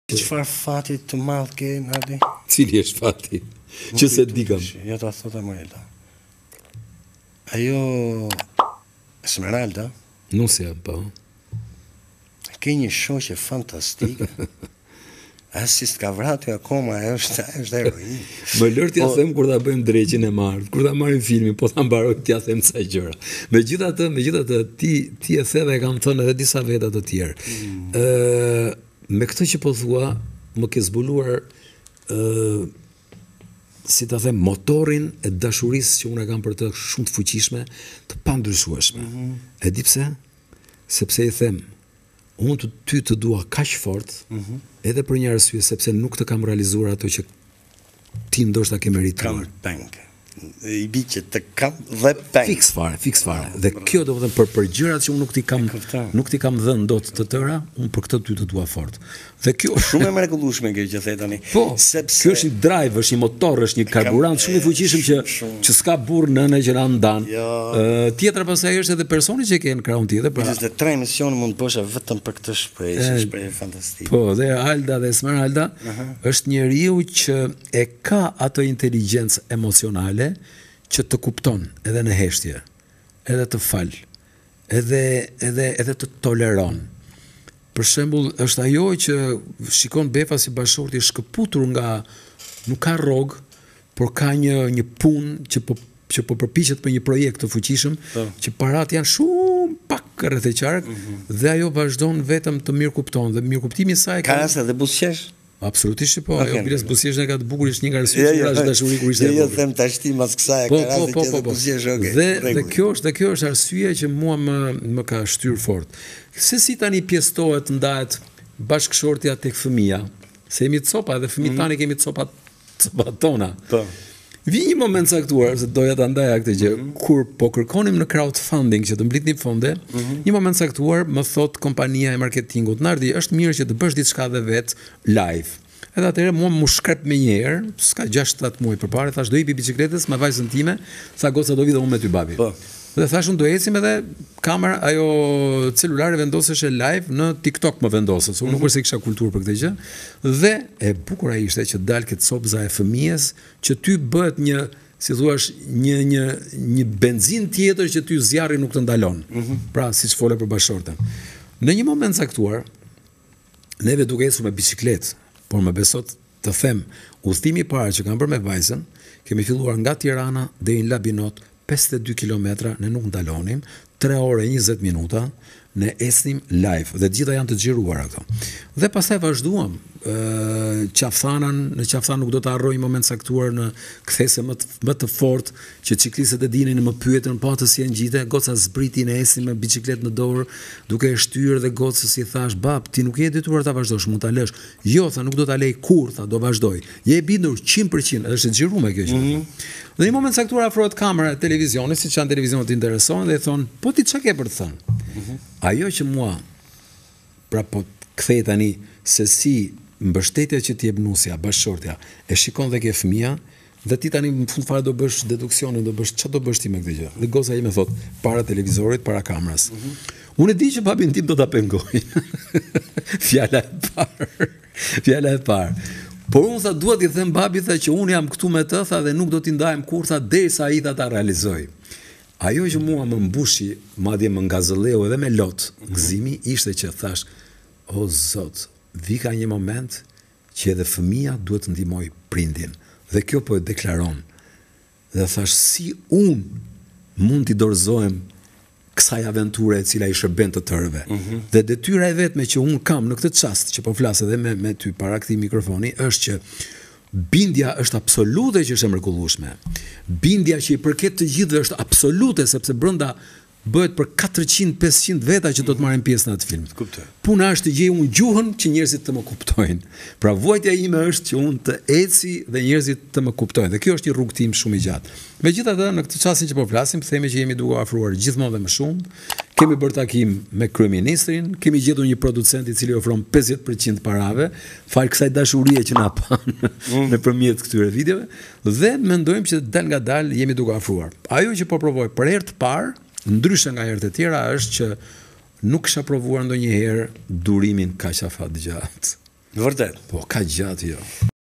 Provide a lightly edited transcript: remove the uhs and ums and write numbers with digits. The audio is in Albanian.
Çfarë fati të madh ke, Nardi? Cili është fati? Që se dikam. Ja ta thotë Morelda. Ajo Esmeralda, Nëse, po. ke një shoqe fantastike. Asi s'ka vratu akoma, është heroin. Më lër t'ja them kur ta bëjmë dreqin e marrë, kur ta marrim filmin, po ta mbaroj t'ja them ca gjëra. Megjithatë, ti e the dhe e kam thënë edhe disa veta të tjerë. Me këtë që po thua, më ke zbuluar si ta them motorin e dashurisë që unë e kam për të shumë të fuqishme, të pandryshueshme. E di pse? Sepse i them, unë ty të dua kaq fort, edhe për një arsye, sepse nuk të kam realizuar ato që ti ndoshta ke merituar. Kam peng. I bi që të kam dhe peng. Fiks fare. Dhe kjo do të thënë për gjërat që unë nuk ti kam dhënë dot të tëra, unë për këtë ty të dua fort. Dhe kjo shumë e mrekullueshme kjo që the tani. Po, sepse kjo është një drive, është një motor, është një karburant shumë i fuqishëm që s'ka burr nënë që na ndan. Tjetra pastaj është edhe personi që ke në krahun tjetër. Pra 23 emisione mund të bësh vetëm për këtë shprehje fantastike. Po, dhe Alda dhe Esmeralda është njeriu që e ka atë inteligjencë emocionale që të kupton edhe në heshtje, edhe të fal, edhe të toleron. Për shembull, është ajo që shikon Befa si bashkëshorti i shkëputur nga, nuk ka rrog, por ka një punë që po përpiqet për një projekt të fuqishëm, që parat janë shumë pak rreth e qark, dhe ajo vazhdon vetëm të mirë kupton, dhe mirëkuptimi i saj ka raste dhe buzëqesh. Absolutisht po, ajo biles buzëqesh ne ka të bukur, ishte një nga arsyet që ka dashuri kur ishte. Jo them tash ti mas kësaj ka raste që buzëqesh, okay. Dhe kjo është arsyeja që mua më ka shtyr fort. Se si tani pjestohet ndahet bashkëshortja tek fëmia, se jemi copa dhe fëmijët tani kemi copat tona. Po. Vi një moment caktuar, se doja ta ndaja këtë gjë, kur po kërkonim në crowdfunding që të mblidhnim fonde, një moment caktuar më thot kompania e marketingut, Nardi, është mirë që të bësh diçka dhe vet live. Edhe atëherë mua më shkrep me një herë, s'ka 6-7 muaj përpara, thash do ipi biçikletës me vajzën time, tha goca do vi dhe unë me ty babi. Po. Dhe thashun do ecim edhe kamera, ajo celulare vendoseshe live në TikTok më vendosët, se unë nuk është se kisha kulturë për këtë gjë, dhe e bukura ishte që dalë këtë copza e fëmijës, që ty bëhet një, si thuash, një benzin tjetër që ty zjarri nuk të ndalon, pra si që fole për bashkëshorten. Në një moment caktuar, neve duke ecur me biçikletë, por më besot të them, udhëtimi i parë që kam bërë me vajzën, kemi filluar nga Tirana deri në Labinot, 52 kilometra, ne nuk ndalonim, 3 orë e 20 minuta, ne esnim live, dhe gjitha janë të xhiruara këto. Dhe pastaj vazhduam, në Qafthan nuk do të harroj një moment saktuar në kthese më të fort, që ciklistët e dinin më pyetën, po atë si e ngjite, goca zbriti, ne esnim me biçikletë në dorë, duke e shtyr dhe gocës i thash, bab, ti nuk je detyruar ta vazhdosh, mund ta lësh. Jo, tha, nuk do ta lej kur, tha, do vazhdoj. Je e bindur 100%, është e xhiruar kjo gjë. Dhe një moment saktuar afrohet kamera e televizionit, siç janë televizionet të intereson, dhe i thon, po ti çka ke për të thënë? Ajo që mua, pra po kthej tani se si mbështetja që ti jep nusja, bashkëshortja, e shikon dhe ke fëmia, dhe ti tani në fund fare do bësh deduksionin, çfarë do bësh ti me këtë gjë? Dhe goca ime thot, para televizorit, para kamerës. Unë e di që babin tim do ta pengoj. Fjala e parë. Por unë tha, duhet i them babit tha që unë jam këtu me të, tha, dhe nuk do t'i ndajem kur, tha, derisa ai ta realizoj. Ajo që mua më mbushi, madje më ngazëlleu edhe me lot, gëzimi, ishte që thash, o Zot, vika një moment që edhe fëmia duhet të ndihmoj prindin. Dhe kjo po e deklaron. Dhe thash, si unë mund t'i dorëzohem kësaj aventure e cila i shërben të tërëve. Dhe detyra e vetme që unë kam në këtë çast që po flas edhe me ty para këtij mikrofoni është që bindja është absolute që është e mrekullueshme. Bindja që i përket të gjithëve është absolute, sepse brenda bëhet për 400-500 veta që do të marrin pjesë në atë film. Puna është të gjej unë gjuhën që njerëzit të më kuptojnë. Pra vuajtja ime është që unë të eci dhe njerëzit të më kuptojnë. Dhe kjo është një rrugtim shumë i gjatë. Megjithatë, në këtë çastin që po flasim, themi që jemi duke afruar gjithmonë dhe më shumë. Kemi bërë takim me kryeministrin, kemi gjetur një producent i cili ofron 50% parave, fal kësaj dashurie që na pan nëpërmjet këtyre videove, dhe mendojmë që dal nga dal jemi duke afruar. Ajo që po provoj për herë të parë, ndryshe nga herët e tjera, është që nuk kisha provuar ndonjëherë durimin kaq afat gjatë. Vërtet. Po, ka gjatë jo.